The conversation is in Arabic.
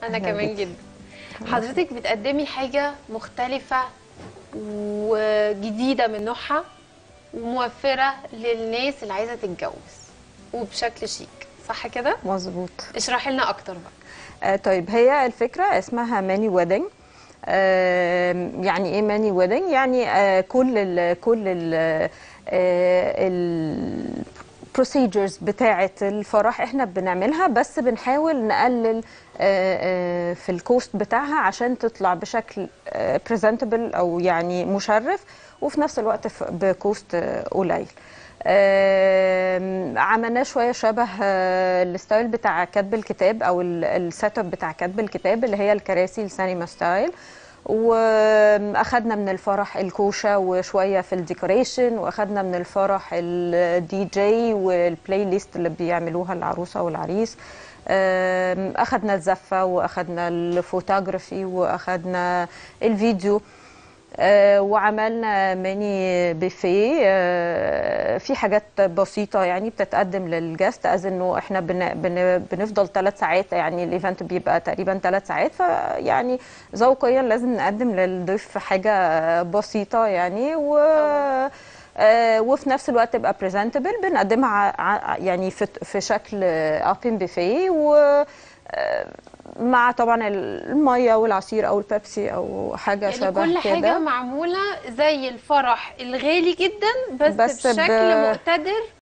انا أهلا كمان بيكي. جدا. حضرتك بتقدمي حاجه مختلفه وجديده من نوعها وموفره للناس اللي عايزه تتجوز وبشكل شيك، صح كده؟ مظبوط. اشرحي لنا اكتر بقى. طيب، هي الفكرة اسمها ماني ويدنج. يعني ايه ماني ويدنج؟ يعني كل البروسيجرز بتاعة الفرح احنا بنعملها، بس بنحاول نقلل في الكوست بتاعها عشان تطلع بشكل بريزنتبل او يعني مشرف، وفي نفس الوقت بكوست قليل. عملناه شويه شبه الستايل بتاع كتب الكتاب او السيت اب بتاع كتب الكتاب، اللي هي الكراسي السينما ستايل. واخدنا من الفرح الكوشه وشويه في الديكوريشن، واخدنا من الفرح الدي جي والبلاي ليست اللي بيعملوها العروسه والعريس. اخدنا الزفه، واخدنا الفوتوغرافي، واخدنا الفيديو. وعملنا ميني بيفيه. في حاجات بسيطة يعني بتتقدم للجاست، از انه احنا بنفضل 3 ساعات، يعني الايفنت بيبقى تقريبا 3 ساعات، فيعني ذوقيا لازم نقدم للضيف حاجة بسيطة يعني، وفي نفس الوقت تبقى بريزنتبل. بنقدمها يعني في شكل اوبن بيفيه، و مع طبعا الميه والعصير او البيبسي او حاجه يعني شبه كل حاجه كده. معموله زي الفرح الغالي جدا بس بس بشكل مقتدر